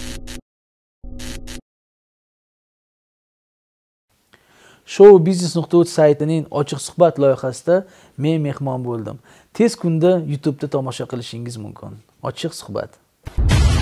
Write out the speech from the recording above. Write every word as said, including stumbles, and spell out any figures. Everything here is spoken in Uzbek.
showbiznes nuqta uz saytining ochiq suhbat loyihasida men mehmon bo'ldim. Tez kunda YouTube'da tomosha qilishingiz mumkin. Ochiq suhbat.